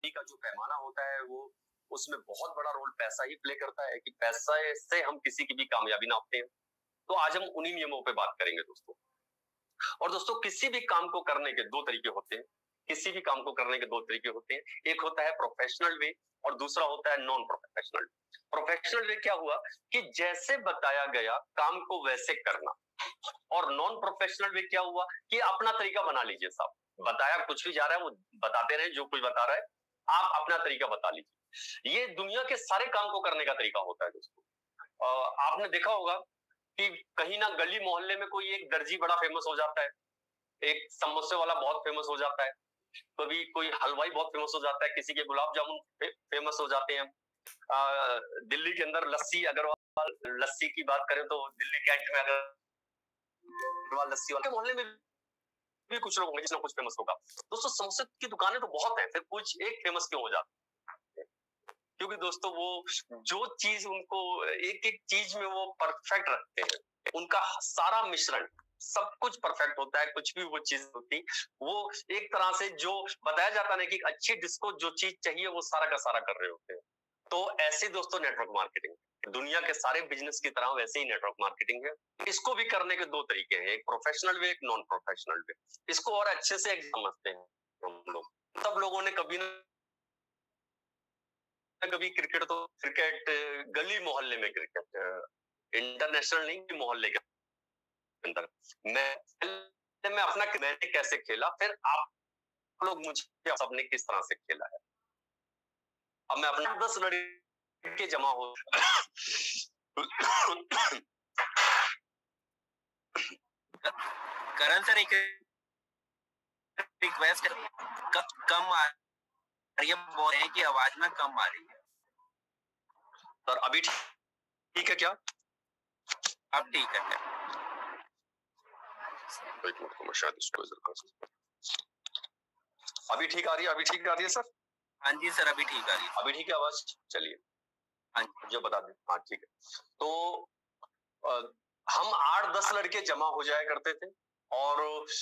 का जो पैमाना होता है वो उसमें बहुत बड़ा रोल पैसा ही प्ले करता है कि पैसा से हम किसी की भी कामयाबी नापते हैं। तो आज हम उन्हीं नियमों पे बात करेंगे दोस्तों। और दोस्तों किसी भी काम को करने के दो तरीके होते हैं। किसी भी काम को करने के दो तरीके होते हैं। एक होता है प्रोफेशनल वे और दूसरा होता है नॉन प्रोफेशनल। प्रोफेशनल वे क्या हुआ कि जैसे बताया गया काम को वैसे करना। और नॉन प्रोफेशनल वे क्या हुआ कि अपना तरीका बना लीजिए साहब। बताया कुछ भी जा रहा है वो बताते रहे जो कुछ बता रहा है, आप अपना तरीका बता लीजिए। ये दुनिया के सारे काम को करने का तरीका होता है दोस्तों। आपने देखा होगा कि कहीं ना गली मोहल्ले में कोई एक दर्जी बड़ा फेमस हो जाता है, एक समोसे वाला बहुत फेमस हो जाता है, कभी कोई हलवाई बहुत फेमस हो जाता है, किसी के गुलाब जामुन फेमस हो जाते हैं। दिल्ली के अंदर लस्सी अग्रवाल लस्सी की बात करें तो दिल्ली कैंट में अग्रवाल लस्सी वाले मोहल्ले में भी कुछ लोग होंगे जिसमें कुछ फेमस होगा। दोस्तों समोसे की दुकानें तो बहुत हैं, फिर कुछ एक फेमस क्यों हो जाता है? क्योंकि दोस्तों वो जो चीज उनको एक एक चीज में वो परफेक्ट रखते हैं, उनका सारा मिश्रण सब कुछ परफेक्ट होता है। कुछ भी वो चीज होती वो एक तरह से जो बताया जाता है कि अच्छी डिस्को जो चीज चाहिए वो सारा का सारा कर रहे होते हैं। तो ऐसे दोस्तों नेटवर्क मार्केटिंग दुनिया के सारे बिजनेस की तरह वैसे ही नेटवर्क मार्केटिंग है। इसको भी करने के दो तरीके हैं, एक प्रोफेशनल वे, एक नॉन प्रोफेशनल वे। इसको और अच्छे से समझते हैं हम लोग। सब लोगों ने कभी ना कभी क्रिकेट तो क्रिकेट गली मोहल्ले में क्रिकेट इंटरनेशनल नहीं मोहल्ले के अंदर मैं अपना मैंने कैसे खेला फिर आप लोग मुझे सबने किस तरह से खेला है। अब मैं अपना 10 लड़के जमा हो करण सर एक रिक्वेस्ट कम आ रही है, बोल रहे हैं कि आवाज में कम आ रही है। सर अभी ठीक है क्या? अब ठीक है। एक मिनट को मैं शायद इसको अभी ठीक आ रही है, अभी ठीक आ रही है सर? हाँ जी सर अभी ठीक आ रही है। अभी ठीक है आवाज? चलिए हाँ मुझे बता दें। हाँ ठीक है। तो हम 8-10 लड़के जमा हो जाया करते थे और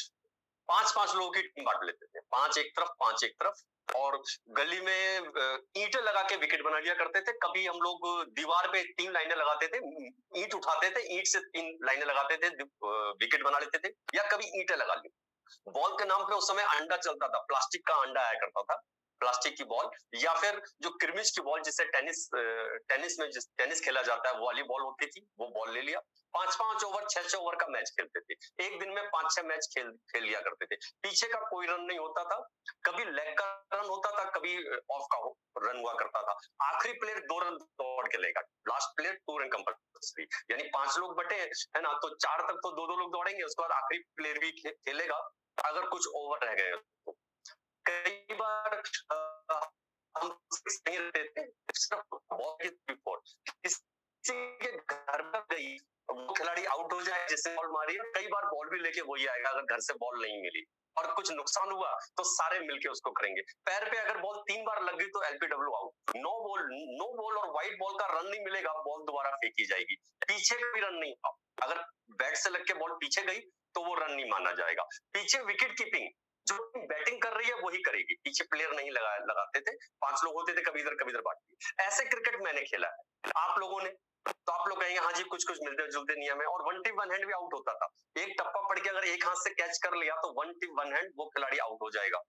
5-5 लोगों की टीम बांट लेते थे, 5 एक तरफ 5 एक तरफ, और गली में ईंटें लगा के विकेट बना लिया करते थे। कभी हम लोग दीवार पे 3 लाइनें लगाते थे, ईंट उठाते थे, ईंट से 3 लाइनें लगाते थे, विकेट बना लेते थे, या कभी ईंटें लगा ली। बॉल के नाम पे उस समय अंडा चलता था, प्लास्टिक का अंडा आया करता था, प्लास्टिक की बॉल, या फिर जो क्रिमिज की बॉल जिससे टेनिस में टेनिस खेला जाता है वो वाली बॉल होती थी, वो बॉल ले लिया। 5-5 ओवर 6-6 ओवर का मैच खेलते थे, एक दिन में 5-6 मैच खेल लिया करते थे। पीछे का कोई रन नहीं होता था, कभी लेग का रन होता था, कभी ऑफ का रन हुआ करता था। आखिरी प्लेयर 2 रन दौड़ के लेगा, लास्ट प्लेयर 2 रन कंपल्सरी, यानी 5 लोग बटे है ना, तो 4 तक तो 2-2 लोग दौड़ेंगे, उसके बाद आखिरी प्लेयर भी खेलेगा अगर कुछ ओवर रह गए तो। कई बार हम नहीं रहते थे, सिर्फ बॉल की किसी के घर पर गई वो खिलाड़ी आउट हो जाए जिससे बॉल मारी, कई बार बॉल भी लेके वही आएगा अगर घर से बॉल नहीं मिली और कुछ नुकसान हुआ तो सारे मिलके उसको करेंगे। पैर पे अगर बॉल 3 बार लग गई तो एलपीडब्ल्यू आउट। नो बॉल और व्हाइट बॉल का रन नहीं मिलेगा, बॉल दोबारा फेंकी जाएगी। पीछे का भी रन नहीं हुआ, अगर बैट से लग के बॉल पीछे गई तो वो रन नहीं माना जाएगा। पीछे विकेट कीपिंग जो बैटिंग कर रही है वही करेगी, पीछे प्लेयर नहीं लगाते थे, 5 लोग होते थे, कभी इधर बांट। ऐसे क्रिकेट मैंने खेला है। आप लोगों ने तो आप लोग कहेंगे हाँ जी कुछ कुछ मिलते जुलते नियम है, और वन टिप वन हैंड भी आउट होता था। एक टप्पा पड़ के अगर एक हाथ से कैच कर लिया तो वन टिप वन हैंड वो खिलाड़ी आउट हो जाएगा।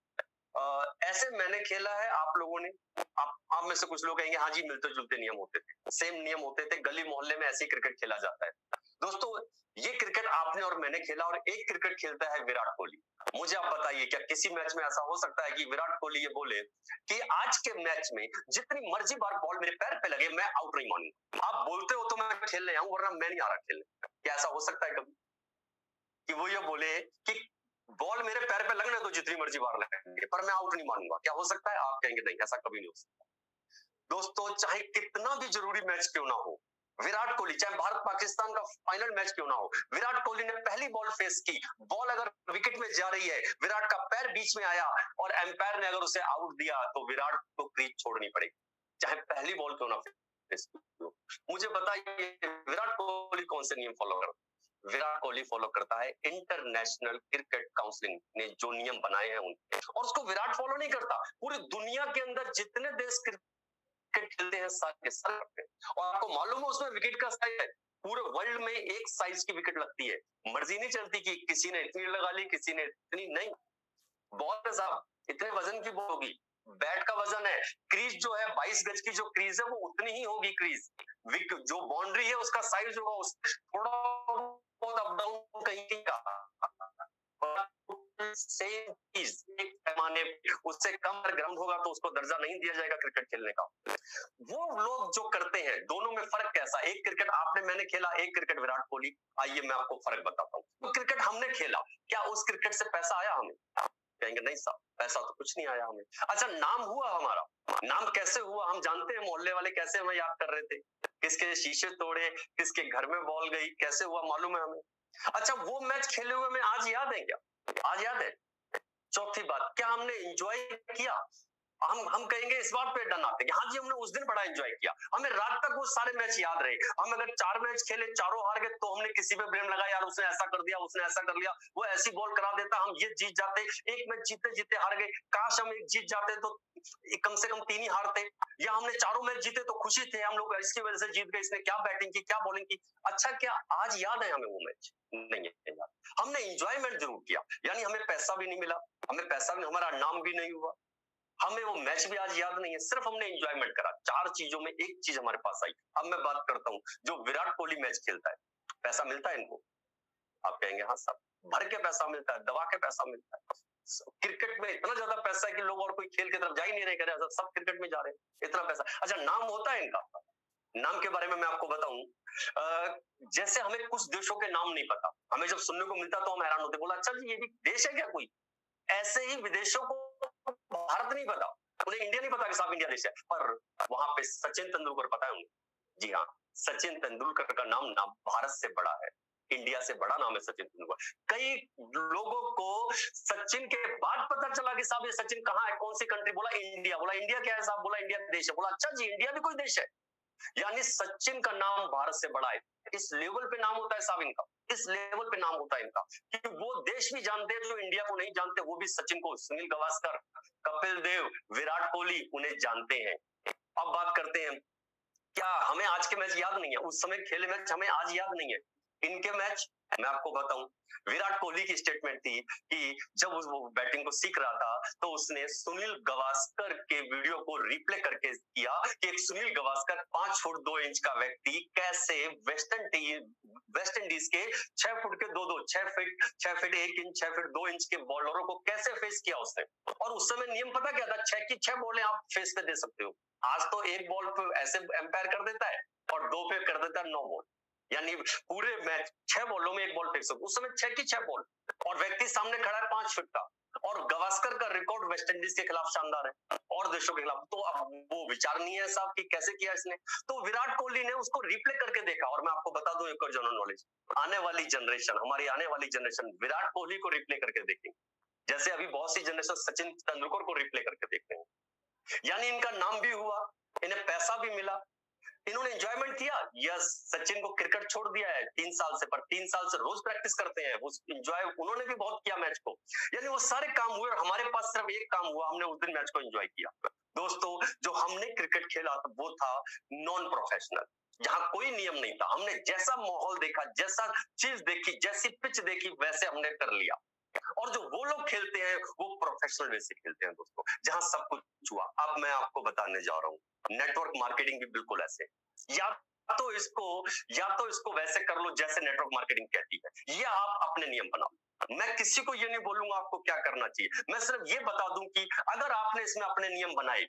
ऐसे मैंने खेला है, आप लोगों ने आप में से कुछ लोग कहेंगे हाँ जी मिलते जुलते नियम होते थे, सेम नियम होते थे, गली मोहल्ले में ऐसे ही क्रिकेट खेला जाता है। दोस्तों ये क्रिकेट आपने और मैंने खेला, और एक क्रिकेट खेलता है विराट कोहली। मुझे आप बताइए क्या किसी मैच में ऐसा हो सकता है कि विराट कोहली ये बोले कि आज के मैच में जितनी मर्जी बार बॉल मेरे पैर पे लगे मैं आउट नहीं मानूंगा, आप बोलते हो तो मैं खेलने आऊं वरना मैं नहीं आ रहा खेलने? क्या ऐसा हो सकता है कभी कि वो ये बोले कि बॉल मेरे पैर पे लगने तो जितनी मर्जी बार लगेंगे पर मैं आउट नहीं मानूंगा? क्या हो सकता है? आप कहेंगे नहीं ऐसा कभी नहीं हो सकता। दोस्तों चाहे कितना भी जरूरी मैच क्यों ना हो, विराट कोहली, चाहे भारत पाकिस्तान का फाइनल मैच क्यों ना हो, विराट कोहली ने पहली बॉल फेस की, बॉल अगर विकेट में जा रही है, विराट का पैर बीच में आया और एम्पायर ने अगर उसे आउट दिया तो विराट को क्रीज छोड़नी पड़ेगी, चाहे पहली बॉल क्यों ना फेस की हो। मुझे बताइए विराट कोहली कौन से नियम फॉलो करता? विराट कोहली फॉलो करता है। इंटरनेशनल क्रिकेट काउंसिल ने जो नियम बनाए हैं उनके, और उसको विराट फॉलो नहीं करता, पूरी दुनिया के अंदर जितने देश क्रिकेट खेलते हैं सारे सारे करते हैं। और आपको मालूम है उसमें विकेट का साइज है, पूरे वर्ल्ड में एक साइज की विकेट लगती है। मर्जी नहीं चलती कि किसी ने इतनी लगा ली, किसी ने इतनी नहीं। बॉल है साहब, इतने वजन की बॉल होगी, बैट का वजन है, क्रीज जो है 22 गज की जो क्रीज है वो उतनी ही होगी क्रीज, जो बाउंड्री है उसका साइज होगा, उससे थोड़ा बहुत अप डाउन कहीं का, सेम चीज एक पैमाने, उससे कम ग्राउंड होगा तो उसको दर्जा नहीं दिया जाएगा क्रिकेट खेलने का। वो लोग जो करते हैं, दोनों में फर्क कैसा, एक क्रिकेट आपने मैंने खेला, एक क्रिकेट विराट कोहली। आइए मैं आपको फर्क बताता हूँ। तो क्रिकेट हमने खेला, क्या उस क्रिकेट से पैसा आया हमें? कहेंगे नहीं साहब, पैसा तो कुछ नहीं आया हमें। अच्छा, नाम हुआ हमारा, नाम कैसे हुआ हम जानते हैं, मोहल्ले वाले कैसे हमें याद कर रहे थे, किसके शीशे तोड़े, किसके घर में बॉल गई, कैसे हुआ मालूम है हमें। अच्छा, वो मैच खेले हुए हमें आज याद है क्या? आज याद है? चौथी बात, क्या हमने एंजॉय किया? हम कहेंगे इस बात पे डन आते हैं, हाँ जी हमने उस दिन बड़ा एंजॉय किया, हमें रात तक वो सारे मैच याद रहे। हम अगर 4 मैच खेले, चारों हार गए, तो हमने किसी पे ब्लेम लगा, यार उसने ऐसा कर दिया, उसने ऐसा कर लिया, वो ऐसी बॉल करा देता, हम ये जीत जाते। एक मैच जीते जीते हार गए, काश हम एक जीत जाते तो कम से कम 3 ही हारते, या हमने चारों मैच जीते तो खुशी थे हम लोग, इसकी वजह से जीत गए, इसने क्या बैटिंग की, क्या बॉलिंग की। अच्छा, क्या आज याद है हमें वो मैच? नहीं है याद। हमने एंजॉयमेंट जरूर किया, यानी हमें पैसा भी नहीं मिला, हमें पैसा भी, हमारा नाम भी नहीं हुआ, हमें वो मैच भी आज याद नहीं है, सिर्फ हमने एंजॉयमेंट करा। 4 चीजों में एक चीज हमारे पास आई। अब मैं बात करता हूँ, जो विराट कोहली मैच खेलता है, पैसा मिलता है इनको? आप कहेंगे हाँ सब, भर के पैसा मिलता है, दबा के पैसा मिलता है। क्रिकेट में इतना ज्यादा पैसा है कि लोग और कोई खेल की तरफ जा ही नहीं रहे, करे सब क्रिकेट में जा रहे हैं, इतना पैसा। अच्छा, नाम होता है इनका? नाम के बारे में मैं आपको बताऊं, जैसे हमें कुछ देशों के नाम नहीं पता, हमें जब सुनने को मिलता तो हम हैरान होते, बोला अच्छा जी ये भी देश है क्या कोई? ऐसे ही विदेशों को भारत नहीं पता, उन्हें इंडिया नहीं पता कि साहब इंडिया देश है, पर वहां पे सचिन तेंदुलकर पता है उन्हें। जी हाँ, सचिन तेंदुलकर का नाम भारत से बड़ा है, इंडिया से बड़ा नाम है सचिन तेंदुलकर। कई लोगों को सचिन के बाद पता चला कि साहब ये सचिन कहाँ है, कौन सी कंट्री, बोला इंडिया, बोला इंडिया क्या है साहब, बोला इंडिया देश है, बोला अच्छा जी इंडिया भी कोई देश है, यानी सचिन का नाम भारत से बड़ा है। इस लेवल पे नाम होता है साहब इनका, इस लेवल पे नाम होता है इनका कि वो देश भी जानते हैं जो इंडिया को नहीं जानते, वो भी सचिन को, सुनील गावस्कर, कपिल देव, विराट कोहली उन्हें जानते हैं। अब बात करते हैं, क्या हमें आज के मैच याद नहीं है? उस समय खेले मैच हमें आज याद नहीं है, इनके मैच मैं आपको बताऊं, विराट कोहली की स्टेटमेंट थी कि जब वो बैटिंग को सीख रहा था तो उसने सुनील गावस्कर के वीडियो को रिप्ले करके किया कि एक सुनील गावस्कर 5 फुट 2 इंच का व्यक्ति कैसे वेस्ट इंडीज के 6 फुट के 2 6 फीट 1 इंच 6 फीट 2 इंच के बॉलरों को कैसे फेस किया उसने। और उस समय नियम पता क्या था? 6 की 6 बॉलें आप फेस पे दे सकते हो। आज तो एक बॉल पे ऐसे एम्पायर कर देता है और 2 पे कर देता है 9 बॉल, यानी पूरे मैच 6 बॉलों में एक बॉल फेंक सकते। उस समय 6 की 6 बॉल, और व्यक्ति सामने खड़ा है 5 फीट का, और गावस्कर का रिकॉर्ड वेस्ट इंडीज के खिलाफ शानदार है और देशों के खिलाफ, तो अब वो विचारणीय है साहब कि कैसे किया इसने। तो विराट कोहली ने उसको रिप्ले करके देखा, और मैं आपको बता दूं एक और जनरल नॉलेज, आने वाली जनरेशन, हमारी आने वाली जनरेशन विराट कोहली को रिप्ले करके देखेंगे, जैसे अभी बहुत सी जनरेशन सचिन तेंदुलकर को रिप्ले करके देखते हैं। यानी इनका नाम भी हुआ, इन्हें पैसा भी मिला, इन्होंने एंजॉयमेंट किया। यस, सचिन को क्रिकेट छोड़ दिया है 3 साल से, पर 3 साल से रोज प्रैक्टिस करते हैं, वो एंजॉय उन्होंने भी बहुत किया मैच को, यानी वो सारे काम हुए और हमारे पास सिर्फ एक काम हुआ, हमने उस दिन मैच को एंजॉय किया। दोस्तों, जो हमने क्रिकेट खेला था वो था नॉन प्रोफेशनल, जहां कोई नियम नहीं था, हमने जैसा माहौल देखा, जैसा चीज देखी, जैसी पिच देखी, वैसे हमने कर लिया। और जो वो लोग खेलते हैं वो प्रोफेशनल वे से खेलते हैं दोस्तों, जहां सब कुछ हुआ। अब मैं आपको बताने जा रहा हूँ, नेटवर्क मार्केटिंग भी बिल्कुल ऐसे, या तो इसको वैसे कर लो जैसे नेटवर्क मार्केटिंग कहती है, या आप अपने नियम बनाओ। मैं किसी को ये नहीं बोलूंगा आपको क्या करना चाहिए, मैं सिर्फ ये बता दूं कि अगर आपने इसमें अपने नियम बनाए,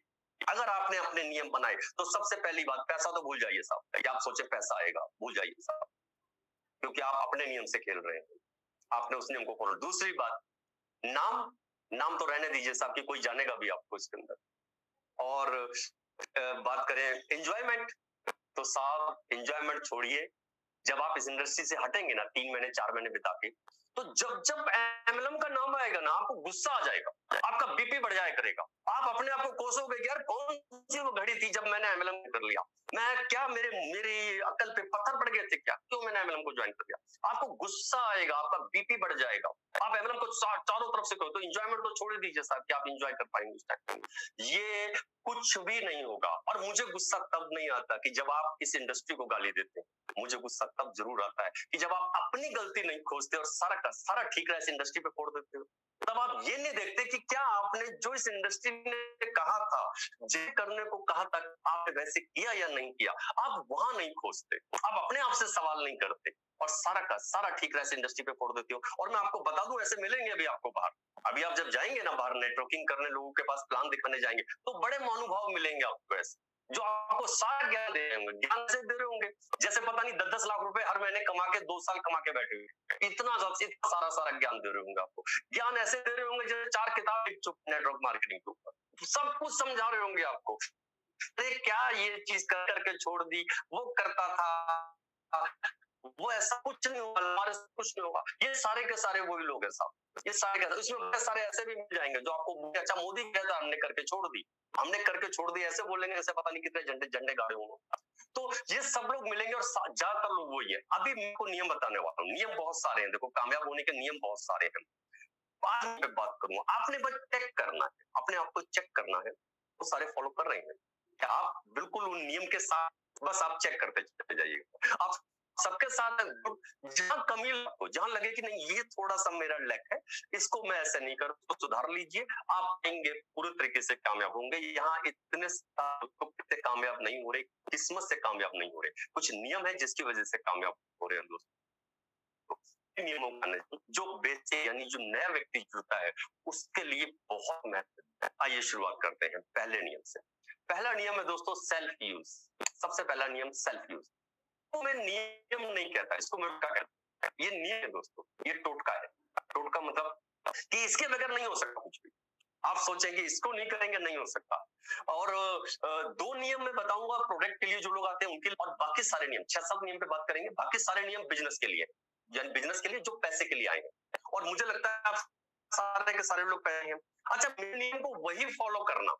तो सबसे पहली बात, पैसा तो भूल जाइए साहब, या आप सोचे पैसा आएगा, भूल जाइए साहब, क्योंकि आप अपने नियम से खेल रहे हैं, आपने उस नियम को फॉलो। दूसरी बात, नाम तो रहने दीजिए साहब कि कोई जानेगा भी आपको इसके अंदर। और बात करें एंजॉयमेंट, तो साहब एंजॉयमेंट छोड़िए, जब आप इस इंडस्ट्री से हटेंगे ना 3 महीने 4 महीने बिता के, तो जब एमएलएम का नाम आएगा ना, आपको गुस्सा आ जाएगा, आपका बीपी बढ़ जाया करेगा, आप अपने आप को कोसोगे कि यार कौन सी वो घड़ी थी जब मैंने एमएलएम कर लिया, मैं क्या मेरी अकल पे पत्थर पड़ गए थे क्या, क्यों मैंने एमएलएम को ज्वाइन कर दिया। आपको गुस्सा आएगा, आपका बीपी बढ़ जाएगा, आप एमएलएम को चारों तरफ से करो, तो एंजॉयमेंट तो छोड़ दीजिए साहब कि आप एंजॉय कर पाएंगे उस टाइम। ये कुछ भी नहीं होगा। और मुझे गुस्सा तब नहीं आता कि जब आप इस इंडस्ट्री को गाली देते हैं, मुझे गुस्सा तब जरूर आता है कि जब आप अपनी गलती नहीं खोजते और सारा का सारा ठीक रहा इस इंडस्ट्री पे फोड़ देते हो। तब आप ये नहीं देखते कि क्या आपने जो इस इंडस्ट्री ने कहा था, जो करने को कहा था, आपने वैसे किया या नहीं किया, आप वहां नहीं खोजते, आप अपने आप से सवाल नहीं करते और सारा का सारा ठीक रहा इस इंडस्ट्री पे फोड़ देते हो। और मैं आपको बता दूं, ऐसे मिलेंगे अभी आपको बाहर, अभी आप जब जाएंगे ना बाहर नेटवर्किंग करने, लोगों के पास प्लान दिखाने जाएंगे, तो बड़े महानुभाव मिलेंगे आपको ऐसे, जो आपको सारा ज्ञान दे रहे होंगे, ज्ञान से दे रहे होंगे जैसे पता नहीं 10-10 लाख रुपए हर महीने कमा के 2 साल कमा के बैठे हुए, इतना सारा ज्ञान दे रहे होंगे आपको। ज्ञान ऐसे दे रहे होंगे जैसे 4 किताब लिख चुके नेटवर्क मार्केटिंग के ऊपर, सब कुछ समझा रहे होंगे आपको। अरे क्या ये चीज कर करके छोड़ दी, वो करता था, वो ऐसा कुछ नहीं होगा, हमारे साथ कुछ नहीं होगा। ये सारे के सारे वही लोग हैं साहब, ये सारे के सारे, इसमें बहुत सारे ऐसे भी मिल जाएंगे जो आपको अच्छा मोदी कहता हमने करके छोड़ दी, हमने करके छोड़ दी, ऐसे बोलेंगे जैसे पता नहीं कितने झंडे झंडे गाड़े होंगे। तो ये सब लोग मिलेंगे और ज्यादातर लोग वही है। अभी मैं को नियम बताने वाला हूँ, नियम बहुत सारे हैं, देखो कामयाब होने के नियम बहुत सारे हैं। बाद में बात करूंगा, आपने बस चेक करना है, अपने आप को चेक करना है, वो सारे फॉलो कर रहे हैं क्या आप, बिल्कुल उन नियम के साथ बस आप चेक करते चले जाइएगा। आप सबके साथ जहां कमी आपको, जहां लगे कि नहीं ये थोड़ा सा मेरा लैक है, इसको मैं ऐसे नहीं कर, तो सुधार लीजिए, आप आएंगे पूरे तरीके से कामयाब होंगे। यहाँ इतने कितने कामयाब नहीं हो रहे, किस्मत से कामयाब नहीं हो रहे, कुछ नियम है जिसकी वजह से कामयाब हो रहे हैं दोस्तों। नियमों का जो बेचे यानी जो नया व्यक्ति जुड़ता है उसके लिए बहुत महत्व है। आइए शुरुआत करते हैं पहले नियम से। पहला नियम है दोस्तों सेल्फ यूज। सबसे पहला नियम सेल्फ यूज। तो मैं नियम नहीं कहता, इसको मैं टोटका कहता हूं। ये नियम है दोस्तों, ये टोटका है। टोटका मतलब कि इसके बगैर नहीं हो सकता कुछ भी। आप सोचेंगे इसको नहीं करेंगे, नहीं हो सकता। और 2 नियम मैं बताऊंगा प्रोडक्ट के लिए जो लोग आते हैं उनके लिए, और बाकी सारे नियम 6-7 नियम पे बात करेंगे, बाकी सारे नियम बिजनेस के लिए, यानी बिजनेस के लिए जो पैसे के लिए आए हैं। और मुझे लगता है आप सारे के सारे लोग पैसे हैं। अच्छा, नियम को वही फॉलो करना,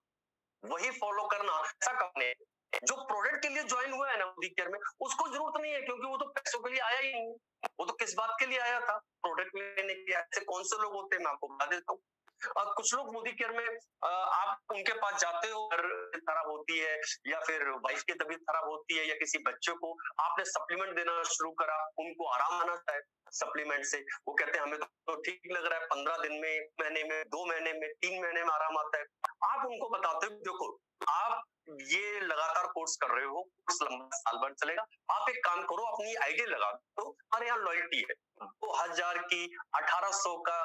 ऐसा करने जो प्रोडक्ट के लिए ज्वाइन हुआ है ना मोदी केयर में, उसको जरूरत नहीं है, क्योंकि वो तो पैसों के लिए आया ही नहीं, वो तो किस बात के लिए आया था, प्रोडक्ट लेने के लिए। ऐसे कौन से लोग होते हैं मैं आपको बता देता हूँ। कुछ लोग मोदी केयर में आप उनके पास जाते हो, घर खराब होती है या फिर वाइफ की तबीयत खराब होती है या किसी बच्चे को आपने सप्लीमेंट देना शुरू करा, उनको आराम आना है सप्लीमेंट से, वो कहते हैं हमें तो ठीक लग रहा है, 15 दिन में, 1 महीने में, 2 महीने में, 3 महीने में आराम आता है। आप उनको बताते हो देखो आप ये लगातार कोर्स कर रहे हो, कोर्स लंबा साल भर चलेगा, आप एक काम करो अपनी आईडी लगा दो, हमारे यहाँ लॉयल्टी है 2000 की, 1800 का,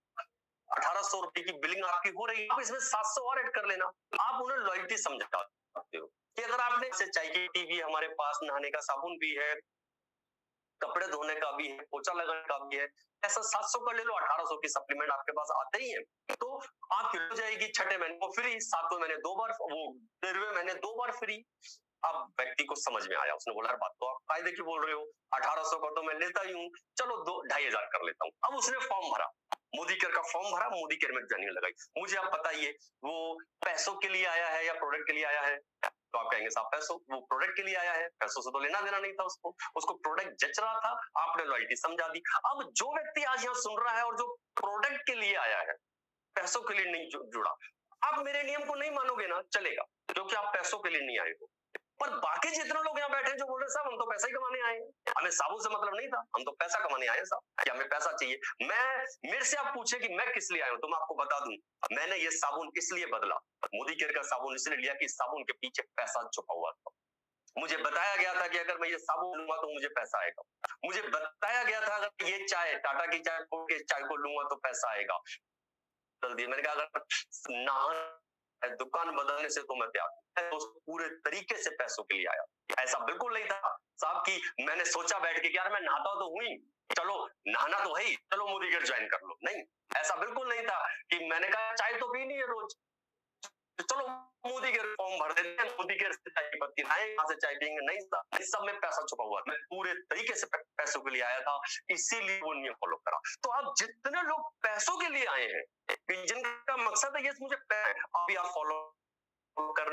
1800 रुपए की बिलिंग आपकी हो रही है, आप इसमें 700 और ऐड कर लेना। आप उन्हें लॉयल्टी समझाते हो कि अगर आपने चाय की टीवी, हमारे पास नहाने का साबुन भी है, कपड़े धोने का भी है, पोछा लगाने का भी है, ऐसा 700 का ले लो, 1800 की सप्लीमेंट आपके पास आते ही है। तो आपकी हो जाएगी 6ठे महीने को फ्री, 7वें महीने 2 बार, वो 13वें महीने 2 बार फ्री। अब व्यक्ति को समझ में आया, उसने बोला बात तो आप फायदे की बोल रहे हो, 1800 का तो मैं लेता ही हूँ, चलो 2-2500 कर लेता हूँ। अब उसने फॉर्म भरा, मोदी केयर का फॉर्म भरा, मोदी केयर में ज्वाइनिंग लगाई। मुझे आप बताइए वो पैसों के लिए आया है या प्रोडक्ट के लिए आया है? तो आप कहेंगे साहब पैसों, वो प्रोडक्ट के लिए आया है, पैसों से तो लेना देना नहीं था उसको प्रोडक्ट जच रहा था, आपने लॉयल्टी समझा दी। अब जो व्यक्ति आज यहाँ सुन रहा है और जो प्रोडक्ट के लिए आया है, पैसों के लिए नहीं जुड़ा, आप मेरे नियम को नहीं मानोगे ना, चलेगा, क्योंकि आप पैसों के लिए नहीं आए हो। पर बाकी जितने लोग यहाँ बैठे जो बोल रहे साहब हम तो पैसा ही कमाने आए हैं, हमें साबुन से मतलब नहीं था, हम तो पैसा कमाने आए हैं साहब, कि हमें पैसा चाहिए। मेरे से आप पूछे कि मैं किस लिए आया हूँ, तो मैं आपको बता दूं, मैंने ये साबुन इसलिए बदला, मोदी केयर का साबुन इसलिए लिया कि साबुन के पीछे पैसा छुपा हुआ था। मुझे बताया गया था कि अगर मैं ये साबुन लूंगा तो मुझे पैसा आएगा। मुझे बताया गया था अगर ये चाय, टाटा की चाय, के चाय को लूंगा तो पैसा आएगा। जल्दी मैंने कहा अगर नहा दुकान बदलने से तो मैं तैयार हूं, तो पूरे तरीके से पैसों के लिए आया। ऐसा बिल्कुल नहीं था साहब कि मैंने सोचा बैठ के कि यार मैं नहाता तो हुई, चलो नहाना तो है ही, चलो मोदी केयर ज्वाइन कर लो। नहीं, ऐसा बिल्कुल नहीं था कि मैंने कहा चाय तो पीनी है रोज, चलो मोदी केयर फॉर्म भर देते हैं, मोदी केयर से चाय पत्ती लाएंगे, वहां से चाय पियेंगे। नहीं था, इस सब में पैसा छुपा हुआ था। मैं पूरे तरीके से पैसों के लिए आया था, इसीलिए वो नियम फॉलो करा। तो आप जितने लोग पैसों के लिए आए हैं, जिनका मकसद है ये मुझे अभी आप फॉलो करना,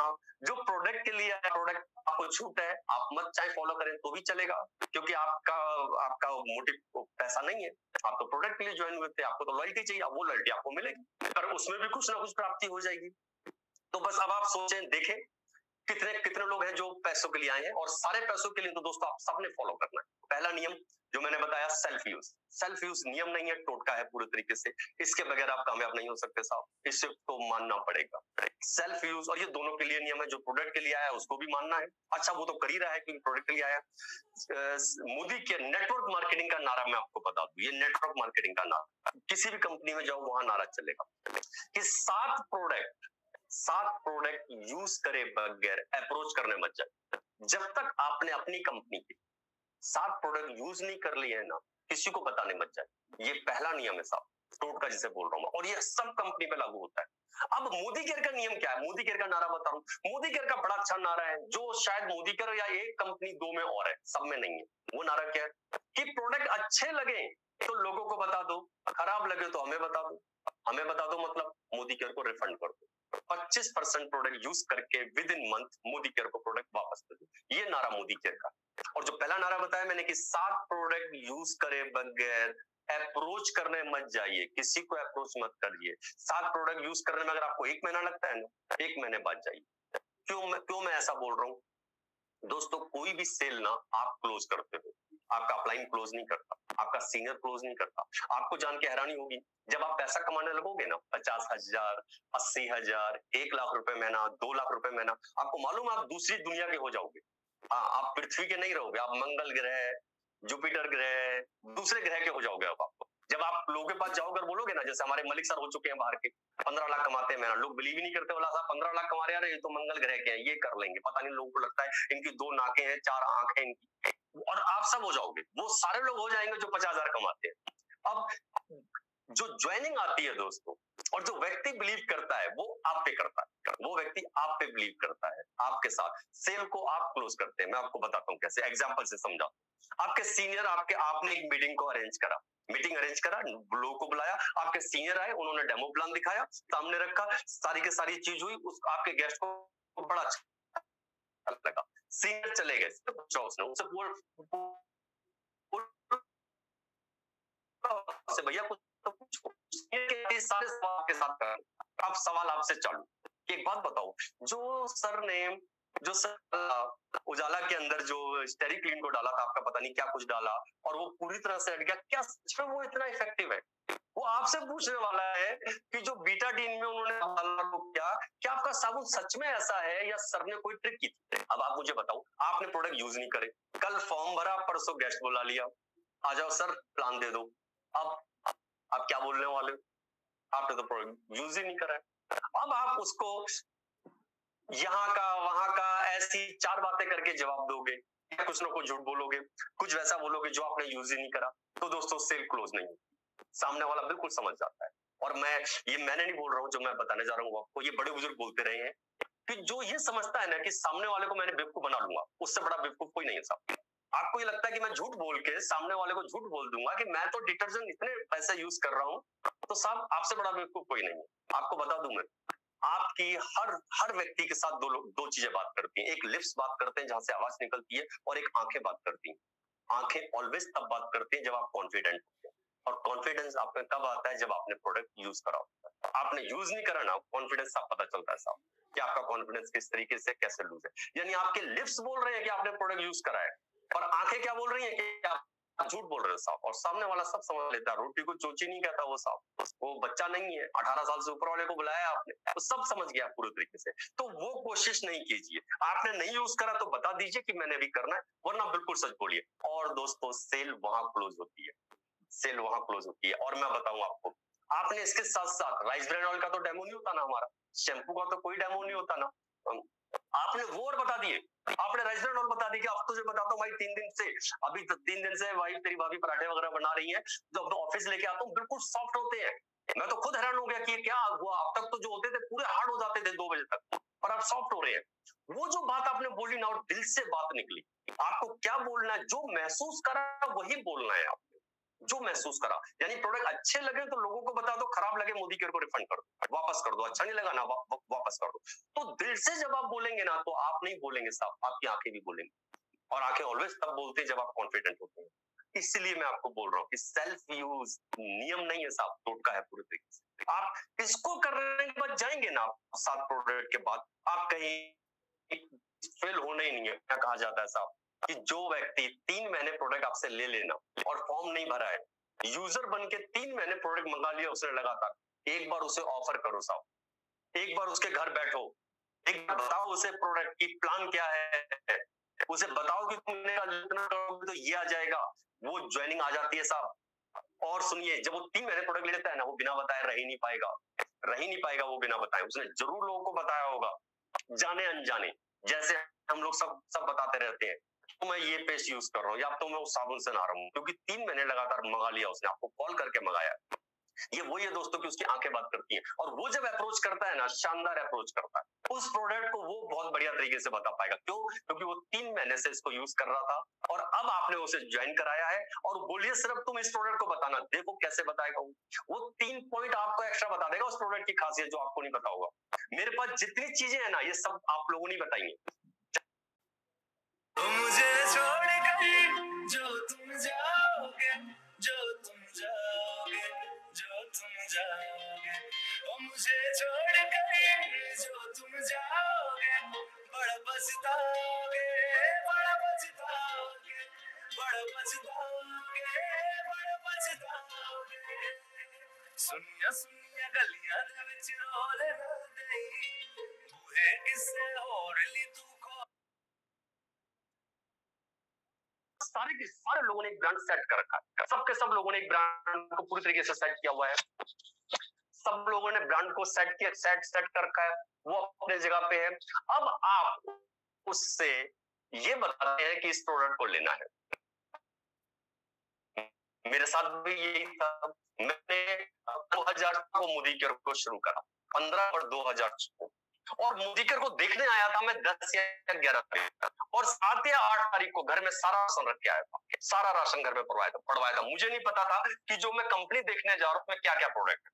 जो प्रोडक्ट के लिए है, प्रोडक्ट आपको छूट है, आप मत चाहे फॉलो करें तो भी चलेगा, क्योंकि आपका मोटिव पैसा नहीं है, आप तो प्रोडक्ट के लिए ज्वाइन हुए थे, आपको तो लॉयल्टी चाहिए, वो लॉयल्टी आपको मिलेगी, पर उसमें भी कुछ ना कुछ प्राप्ति हो जाएगी। तो बस अब आप सोचें, देखें कितने कितने लोग हैं जो पैसों के लिए आए हैं, और सारे पैसों के लिए तो दोस्तों आप सबने फॉलो करना है। पहला नियम जो मैंने बताया, सेल्फ यूज नियम नहीं है, टोटका है पूरे तरीके से, इसके बगैर आप कामयाब नहीं हो सकते साहब, इसे तो मानना पड़ेगा। सेल्फ यूज, और ये दोनों के लिए नियम है, जो प्रोडक्ट के लिए आया उसको भी मानना है, अच्छा वो तो कर ही रहा है क्योंकि प्रोडक्ट के लिए आया। मोदी के नेटवर्क मार्केटिंग का नारा मैं आपको बता दूं, ये नेटवर्क मार्केटिंग का नारा, किसी भी कंपनी में जाओ वहां नारा चलेगा कि 7 प्रोडक्ट यूज करे बगैर अप्रोच करने मत जाए। जब तक आपने अपनी कंपनी के 7 प्रोडक्ट यूज नहीं कर लिए हैं ना, किसी को बताने मत जाए। ये पहला नियम है साहब, टोटका जिसे बोल रहा हूं, और ये सब कंपनी पे लागू होता है। अब मोदी केयर का नियम क्या है, मोदी केयर का नारा बता रहा हूं। मोदी केयर का बड़ा अच्छा नारा है, जो शायद मोदी केयर या एक कंपनी 2 में और है, सब में नहीं है। वो नारा क्या है कि प्रोडक्ट अच्छे लगे तो लोगों को बता दो, खराब लगे तो हमें बता दो। हमें बता दो मतलब मोदी केयर को रिफंड कर दो। 25% प्रोडक्ट यूज करके within month Modicare को प्रोडक्ट वापस दे दो। ये नारा मोदी केयर का। और जो पहला नारा बताया मैंने कि 7 प्रोडक्ट यूज करे बगैर अप्रोच करने मत जाइए, किसी को अप्रोच मत करिए। 7 प्रोडक्ट यूज करने में अगर आपको 1 महीना लगता है ना, 1 महीने बाद जाइए। क्यों मैं ऐसा बोल रहा हूँ दोस्तों, कोई भी सेल ना आप क्लोज करते हो, आपका अपलाइन क्लोज नहीं करता, आपका सीनियर क्लोज नहीं करता। आपको जान के हैरानी होगी, जब आप पैसा कमाने लगोगे ना, 50,000, 80,000, 1 लाख रुपए महीना, 2 लाख रुपए महीना, आपको मालूम आप दूसरी दुनिया के हो जाओगे। आप पृथ्वी के नहीं रहोगे, आप मंगल ग्रह, जुपिटर ग्रह, दूसरे ग्रह के हो जाओगे। अब आपको जब आप लोगों के पास जाओगे और बोलोगे ना, जैसे हमारे मलिक सर हो चुके हैं बाहर के, 15 लाख कमाते हैं महीना, लोग बिलीव ही नहीं करते, बोला साहब 15 लाख कमा रहे हैं, ये तो मंगल ग्रह के हैं, ये कर लेंगे। पता नहीं लोगों को लगता है इनकी 2 नाकें हैं, 4 आंखें इनकी, और आप सब हो जाओगे, वो सारे लोग हो जाएंगे जो 50,000 कमाते हैं। अब जो ज्वाइनिंग आती है दोस्तों, और जो व्यक्ति बिलीव करता है वो आप पे करता है, वो व्यक्ति आप पे बिलीव करता है, आपके साथ सेल को आप क्लोज करते हैं। मैं आपको बताता हूँ कैसे, एग्जांपल से समझा। आपके सीनियर आपने एक मीटिंग को अरेंज करा, लोगों को बुलाया, आपके सीनियर आए, उन्होंने डेमो प्लान दिखाया, सामने रखा, सारी की सारी चीज हुई, उस आपके गेस्ट को बड़ा अच्छा लगा, सीनियर चले गए, पूछा उसने उनसे, भैया कुछ तो पूछो, सारे सवाल के साथ कर। अब सवाल आपसे चालू, एक बात बताओ, जो सर उजाला के अंदर जो स्टेरिक क्लीन को डाला था, आपका पता नहीं क्या कुछ डाला, और वो पूरी तरह से हट गया, क्या सच में वो इतना इफेक्टिव है? वो आपसे पूछने वाला है कि जो बीटाडीन में उन्होंने डाला वो क्या आपका साबुन सच में ऐसा है, या सर ने कोई ट्रिक की थी? अब आप मुझे बताओ, आपने प्रोडक्ट यूज नहीं करे, कल फॉर्म भरा, परसों गेस्ट बुला लिया, आ जाओ सर प्लान दे दो। अब आप क्या बोलने वाले, आपने तो प्रोडक्ट यूज ही नहीं करा है। अब आप उसको यहाँ का वहां का ऐसी 4 बातें करके जवाब दोगे, कुछ ना कुछ झूठ बोलोगे, कुछ वैसा बोलोगे जो आपने यूज ही नहीं करा, तो दोस्तों सेल क्लोज नहीं होती। सामने वाला बिल्कुल समझ जाता है। और मैंने नहीं बोल रहा हूँ, जो मैं बताने जा रहा हूँ आपको, ये बड़े बुजुर्ग बोलते रहे हैं कि जो ये समझता है ना कि सामने वाले को मैंने बेवकूफ बना लूंगा, उससे बड़ा बेवकूफ कोई नहीं है साहब। आपको ये लगता है कि मैं झूठ बोल के सामने वाले को झूठ बोल दूंगा कि मैं तो डिटर्जेंट इतने पैसे यूज कर रहा हूँ, तो साहब आपसे बड़ा बेवकूफ कोई नहीं है। आपको बता दूं मैं, आपकी हर व्यक्ति के साथ दो चीजें बात करती हैं। एक लिप्स बात करते हैं जहां से आवाज निकलती है, और एक आंखें बात करती हैं। आंखें ऑलवेज तब बात करती हैं जब आप कॉन्फिडेंट होते हैं, और कॉन्फिडेंस आप में कब आता है, जब आपने प्रोडक्ट यूज करा होता है। आपने यूज नहीं करा ना, कॉन्फिडेंस आप पता चलता है साहब कि आपका कॉन्फिडेंस किस तरीके से कैसे लूज है। यानी आपके लिप्स बोल रहे हैं कि आपने प्रोडक्ट यूज करा है, और आंखें क्या बोल रही है कि आप झूठ बोल रहे हो साहब। और सामने वाला सब समझ लेता है, रोटी को चोची नहीं कहता वो साहब, वो बच्चा नहीं है, 18 साल से ऊपर वाले को बुलाया आपने, वो सब समझ गया पूरे तरीके से। तो वो कोशिश नहीं कीजिए, आपने नहीं यूज करा तो बता दीजिए कि मैंने भी करना है, वरना बिल्कुल सच बोलिए। और दोस्तों सेल वहां क्लोज होती है, सेल वहां क्लोज होती है। और मैं बताऊं आपको, आपने इसके साथ साथ राइस ब्रांड ऑयल का तो डेमो नहीं होता ना, हमारा शैम्पू का तो कोई डेमो नहीं होता ना, आपने वो और बता दिए, आपने राइस ब्रांड ऑयल बता दी कि अब तुझे बताता हूँ भाई, 3 दिन से भाई तेरी भाभी पराठे वगैरह बना रही है, जब ऑफिस लेके आता हूँ बिल्कुल सॉफ्ट होते हैं। मैं तो खुद हैरान हो गया कि क्या हुआ, अब तक तो जो होते थे पूरे हार्ड हो जाते थे 2 बजे तक, पर अब सॉफ्ट हो रहे हैं। वो जो बात आपने बोली ना, दिल से बात निकली, आपको क्या बोलना है, जो महसूस करा वही बोलना है आपने। जो महसूस करा, यानी प्रोडक्ट अच्छे लगे तो लोगों को बता दो, खराब लगे मोदी केयर को रिफंड कर दो, वापस कर दो, अच्छा नहीं लगा ना वापस कर दो। तो दिल से जब आप बोलेंगे ना, तो आप नहीं बोलेंगे साहब, आपकी आंखें भी बोलेंगी, और आंखें ऑलवेज तब बोलते हैं जब आप कॉन्फिडेंट होते हैं। इसलिए मैं आपको बोल रहा हूँ कि सेल्फ यूज नियम नहीं है साहब, टोटका है पूरे तरीके से। आप इसको करने के बाद जाएंगे ना 7 प्रोडक्ट के बाद, आप कहीं फेल होना ही नहीं है। क्या कहा जाता है साहब कि जो व्यक्ति 3 महीने प्रोडक्ट आपसे ले लेना और फॉर्म नहीं भरा है, यूजर बन के 3 महीने प्रोडक्ट मंगा लिया उसने लगातार, एक बार उसे ऑफर करो साहब, एक बार उसके घर बैठो, एक बार बताओ उसे प्रोडक्ट की प्लान क्या है, उसे बताओ कि तुमने इतना करोगे तो ये आ जाएगा, वो ज्वाइनिंग आ जाती है साहब। और सुनिए, जब वो 3 महीने प्रोडक्ट ले लेता है ना, वो बिना बताए रह ही नहीं पाएगा, रह ही नहीं पाएगा वो बिना बताए। उसने जरूर लोगों को बताया होगा, जाने अनजाने, जैसे हम लोग सब बताते रहते हैं तो मैं ये पेस्ट यूज कर रहा हूँ, या तो मैं उस साबुन से नहा रहा हूँ, क्योंकि 3 महीने लगातार मंगा लिया उसने, आपको कॉल करके मंगाया। ये वही है दोस्तों कि उसकी आंखें बात करती हैं, और वो जब अप्रोच करता है ना, शानदार अप्रोच करता है, उस प्रोडक्ट को वो बहुत बढ़िया तरीके से बता पाएगा। क्यों? क्योंकि वो 3 महीने से इसको यूज कर रहा था, और अब आपने उसे ज्वाइन कराया है, और बोलिए सिर्फ तुम इस प्रोडक्ट को बताना, देखो कैसे बताएगा वो 3 पॉइंट आपको एक्स्ट्रा बता देगा उस प्रोडक्ट की खासियत, जो आपको नहीं पता होगा। मेरे पास जितनी चीजें हैं ना, ये सब आप लोगों ने बताई हैं। मुझे छोड़कर जो तुम जाओगे, जो तुम जाओगे, जो तुम जाओगे, ओ मुझे छोड़कर जो तुम जाओगे, बड़ा पछताओगे, बड़ा पछताओगे, बड़ा पछताओगे, बड़ा पछताओगे। सुनिया सुनिया गलियां दे विच रोले ना देई, बूहे किसे होर ली तू सारे के सारे लोगों ने एक ब्रांड सेट कर रखा है, सबके सब लोगों ने एक ब्रांड को पूरी तरीके से सेट किया हुआ है, सब लोगों ने ब्रांड को सेट किया, सेट कर रखा है, वो अपने जगह पे है। अब आप उससे ये बताते हैं कि इस प्रोडक्ट को लेना है। मेरे साथ भी यही था, मैंने 2000 को मोदी केयर को शुरू करा, 15 और 2000 को, और मोदी केयर को देखने आया था मैं 10 या 11 तारीख, और 7 या 8 तारीख को घर में सारा राशन रख के आया था, सारा राशन घर में पड़वाया था। मुझे नहीं पता था कि जो मैं कंपनी देखने जा रहा हूँ उसमें क्या क्या प्रोडक्ट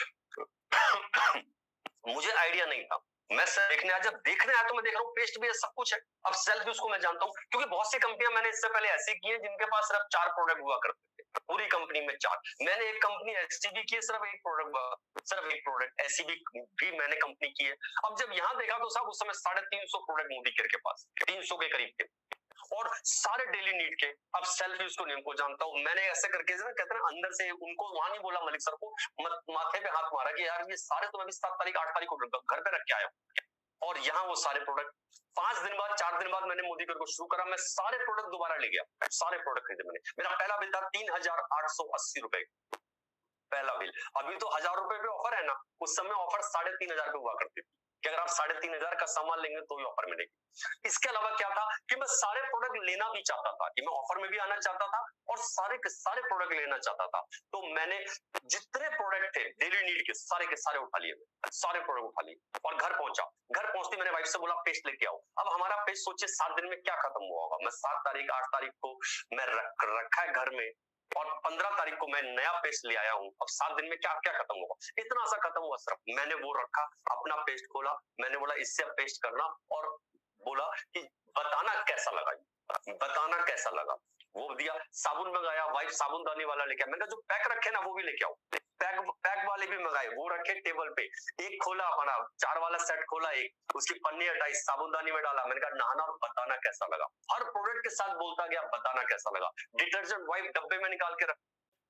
है। मुझे आइडिया नहीं था, मैं देखने आया, जब देखने आया तो मैं देख रहा हूँ पेस्ट भी है, सब कुछ है। अब सेल्फ उसको मैं जानता हूँ, क्योंकि बहुत सी कंपनियां मैंने इससे पहले ऐसी की है जिनके पास सिर्फ 4 प्रोडक्ट हुआ करते थे, पूरी कंपनी में 4। मैंने एक कंपनी ऐसी भी की है, सिर्फ एक प्रोडक्ट ऐसी भी मैंने कंपनी की है। अब जब यहाँ देखा तो साहब उस समय 350 प्रोडक्ट मोदी केयर के पास, 300 के करीब थे, और सारे डेली नीड के। अब सेल्फ यूज को नहीं को जानता हूँ, मैंने ऐसे करके ना, कहते हैं अंदर से उनको वहां नहीं बोला, मलिक सर को माथे पे हाथ मारा कि यार ये सारे तो मैं भी 7 तारीख 8 तारीख को घर पे रख के आया हूँ, और यहाँ वो सारे प्रोडक्ट 5 दिन बाद 4 दिन बाद मैंने मोदी केयर को शुरू करा, मैं सारे प्रोडक्ट दोबारा ले गया, सारे प्रोडक्ट खरीदे मैंने। मेरा पहला बिल था 3880 रुपए, पहला बिल। अभी तो 1000 रुपए पे ऑफर है ना, उस समय ऑफर 3500 पे हुआ करती थी कि अगर आप 3500 का सामान लेंगे तो ही ऑफर मिलेगी। इसके अलावा क्या था कि मैं सारे प्रोडक्ट लेना भी चाहता था, कि मैं ऑफर में भी आना चाहता था और सारे के सारे प्रोडक्ट लेना चाहता था। तो मैंने जितने प्रोडक्ट थे डेली नीड के सारे उठा लिए, सारे प्रोडक्ट उठा लिए, और घर पहुंचा। घर पहुंचते मैंने वाइफ से बोला पेस्ट लेके आओ। अब हमारा पेस्ट सोचिए 7 दिन में क्या खत्म हुआ होगा। मैं 7 तारीख 8 तारीख को मैं रखा है घर में, और 15 तारीख को मैं नया पेस्ट ले आया हूँ। अब 7 दिन में क्या क्या खत्म होगा, इतना सा खत्म हुआ। सिर्फ मैंने वो रखा, अपना पेस्ट खोला, मैंने बोला इससे अब पेस्ट करना, और बोला कि बताना कैसा लगा, बताना कैसा लगा। वो दिया, साबुन मंगाया, वाइफ साबुनदानी वाला लेके आया। मैंने कहा जो पैक रखे ना वो भी लेके आओ, पैक वाले भी मंगाए, वो रखे टेबल पे। एक खोला अपना 4 वाला सेट खोला, एक उसकी पन्नी हटाई, साबुनदानी में डाला। मैंने कहा नहाना और बताना कैसा लगा। हर प्रोडक्ट के साथ बोलता गया बताना कैसा लगा। डिटर्जेंट वाइफ डब्बे में निकाल के रख।